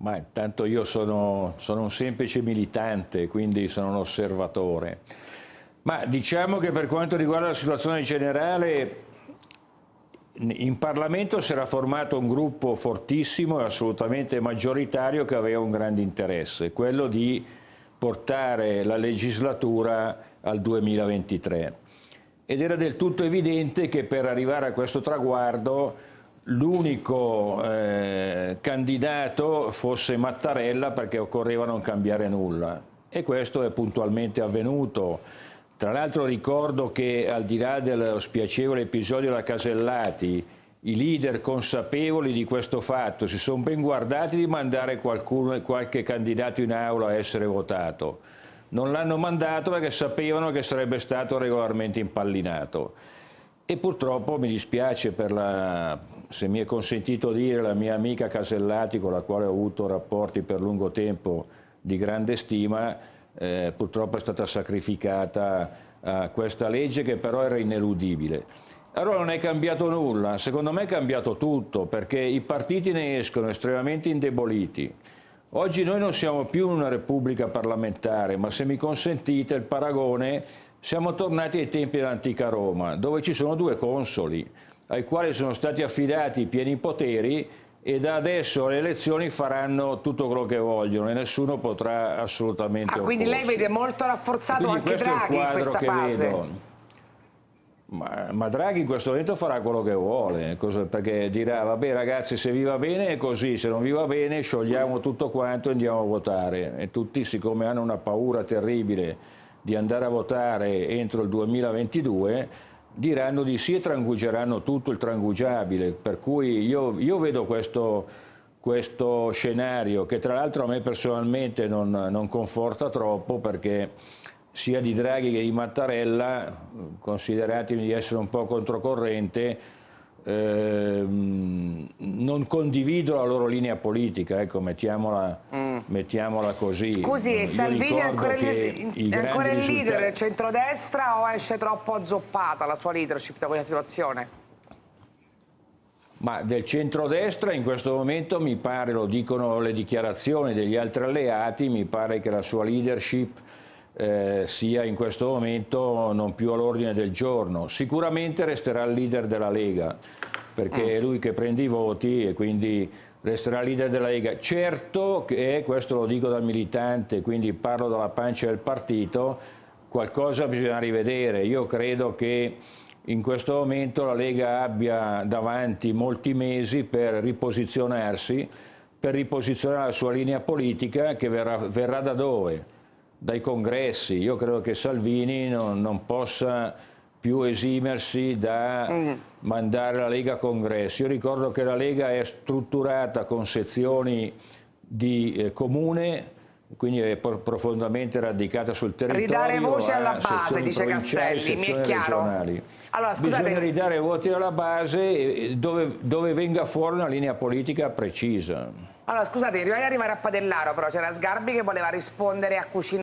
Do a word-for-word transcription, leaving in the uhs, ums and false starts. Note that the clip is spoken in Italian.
Ma intanto io sono, sono un semplice militante, quindi sono un osservatore. Ma diciamo che per quanto riguarda la situazione generale, in Parlamento si era formato un gruppo fortissimo e assolutamente maggioritario che aveva un grande interesse, quello di portare la legislatura al duemilaventitré. Ed era del tutto evidente che per arrivare a questo traguardo l'unico eh, candidato fosse Mattarella, perché occorreva non cambiare nulla. E questo è puntualmente avvenuto. Tra l'altro ricordo che, al di là dello spiacevole episodio della Casellati, i leader consapevoli di questo fatto si sono ben guardati di mandare qualcuno, qualche candidato in aula a essere votato. Non l'hanno mandato perché sapevano che sarebbe stato regolarmente impallinato. E purtroppo mi dispiace per la, se mi è consentito dire, la mia amica Casellati, con la quale ho avuto rapporti per lungo tempo di grande stima, eh, purtroppo è stata sacrificata a questa legge che però era ineludibile. Allora non è cambiato nulla, secondo me è cambiato tutto, perché i partiti ne escono estremamente indeboliti. Oggi noi non siamo più una repubblica parlamentare, ma se mi consentite il paragone, siamo tornati ai tempi dell'antica Roma, dove ci sono due consoli, ai quali sono stati affidati i pieni poteri e da adesso alle elezioni faranno tutto quello che vogliono e nessuno potrà assolutamente opporsi. Ah, quindi lei vede molto rafforzato quindi anche Draghi in questa fase? Vedo. Ma, ma Draghi in questo momento farà quello che vuole, perché dirà: vabbè ragazzi, se vi va bene è così, se non vi va bene sciogliamo tutto quanto e andiamo a votare. E tutti, siccome hanno una paura terribile di andare a votare entro il duemilaventidue, diranno di sì e trangugeranno tutto il trangugiabile. Per cui io, io vedo questo, questo scenario, che tra l'altro a me personalmente non, non conforta troppo, perché sia di Draghi che di Mattarella, consideratemi di essere un po' controcorrente, ehm, non condivido la loro linea politica, ecco, mettiamola, mm. mettiamola così. Scusi, Io Salvini è ancora, il, è ancora il risultati... leader del centrodestra o esce troppo azzoppata la sua leadership da questa situazione? Ma del centrodestra in questo momento mi pare, lo dicono le dichiarazioni degli altri alleati, mi pare che la sua leadership Eh, sia in questo momento non più all'ordine del giorno. Sicuramente resterà il leader della Lega, perché è lui che prende i voti e quindi resterà il leader della Lega. Certo che, questo lo dico da militante, quindi parlo dalla pancia del partito, qualcosa bisogna rivedere. Io credo che in questo momento la Lega abbia davanti molti mesi per riposizionarsi, per riposizionare la sua linea politica, che verrà, verrà da dove? Dai congressi. Io credo che Salvini non, non possa più esimersi da mm. mandare la Lega a congressi. Io ricordo che la Lega è strutturata con sezioni di eh, comune, quindi è profondamente radicata sul territorio. Ridare voce alla base, dice Castelli, mi è chiaro. Regionali. Allora, scusate... Bisogna ridare voti alla base dove, dove venga fuori una linea politica precisa. Allora, scusate, prima di arrivare a Padellaro, però c'era Sgarbi che voleva rispondere a Cucina.